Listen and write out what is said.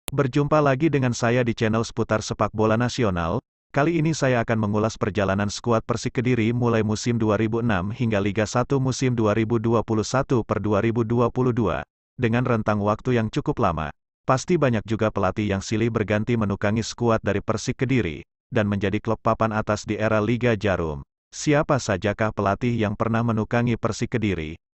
Berjumpa lagi dengan saya di channel seputar sepak bola nasional. Kali ini saya akan mengulas perjalanan skuad Persik Kediri mulai musim 2006 hingga Liga 1 musim 2021-2022. Dengan rentang waktu yang cukup lama, pasti banyak juga pelatih yang silih berganti menukangi skuad dari Persik Kediri, dan menjadi klub papan atas di era Liga Jarum. Siapa sajakah pelatih yang pernah menukangi Persik Kediri?